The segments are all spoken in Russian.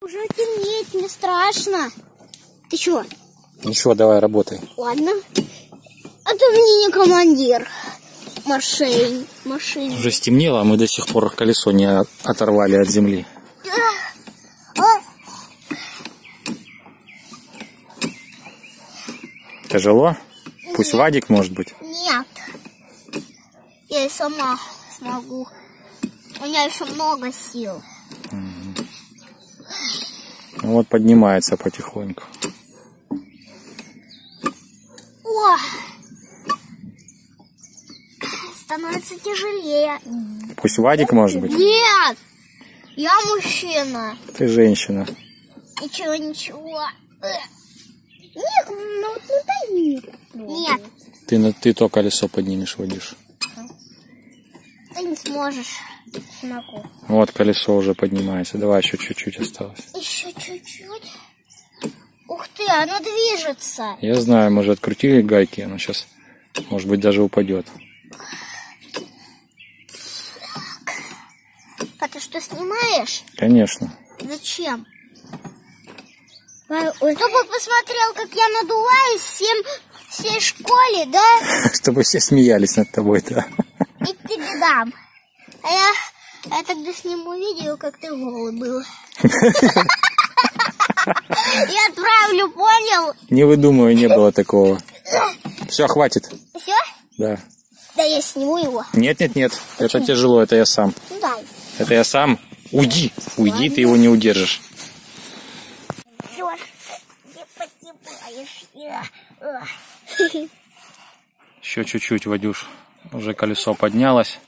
Уже темнеет, мне страшно. Ты чё? Ничего, давай, работай. Ладно. А ты мне не командир. Машин. Уже стемнело, а мы до сих пор колесо не оторвали от земли. Тяжело? Пусть Нет. Вадик, может быть? Нет. Я и сама смогу. У меня еще много сил. Вот поднимается потихоньку. О! Становится тяжелее. Пусть Вадик, может быть? Нет! Я мужчина. Ты женщина. Ничего. Нет, ну вот не дай. Нет. Ты то колесо поднимешь, водишь. Ты не сможешь. Смогу. Вот колесо уже поднимается. Давай, еще чуть-чуть осталось. Еще чуть-чуть. Ух ты, оно движется. Я знаю, мы же открутили гайки, оно сейчас, может быть, даже упадет. А ты что, снимаешь? Конечно. Зачем? Чтобы посмотрел, как я надуваюсь всей школе, да? Чтобы все смеялись над тобой, да? И ты дам. А я тогда сниму видео, как ты голый был. Я отправлю, понял? Не выдумывай, не было такого. Все, хватит. Все? Да. Да я сниму его. Нет, это тяжело, это я сам. Ну дай. Это я сам. Уйди, ты его не удержишь. Все, не поднимаешь. Еще чуть-чуть, Вадюш. Уже колесо поднялось.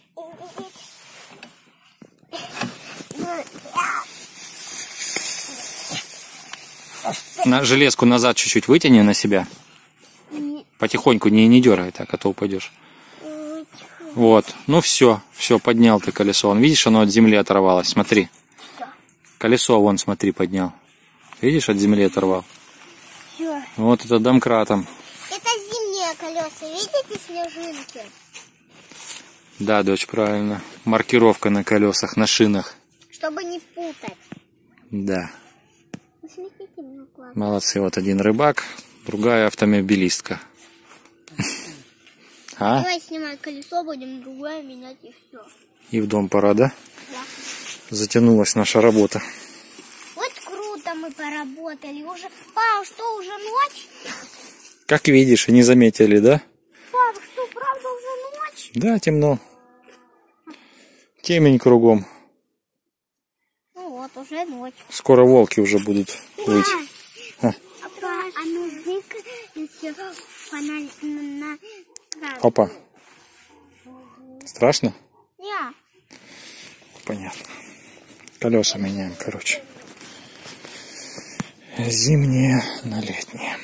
На железку назад чуть-чуть вытяни на себя. Потихоньку, не дергай так, а то упадешь. Вот, ну все, поднял ты колесо. Вон, видишь, оно от земли оторвалось, смотри. Колесо, вон, смотри, поднял. Видишь, от земли оторвал. Вот это домкратом. Это зимние колеса, видите снежинки? Да, дочь, правильно. Маркировка на колесах, на шинах. Чтобы не путать. Да. Посмотрите, мне классно. Молодцы, вот один рыбак, другая автомобилистка. А? Давай снимай колесо, будем другое менять и все. И в дом пора, да? Да. Затянулась наша работа. Вот круто мы поработали. Уже, пап, что, уже ночь? Как видишь, и не заметили, да? Пап, что, правда уже ночь? Да, темно. Темень кругом. Ну вот, уже ночь. Скоро волки уже будут выть. А нужны еще фонарик на... Опа. Страшно? Я. Понятно. Колеса меняем, короче. Зимние на летние.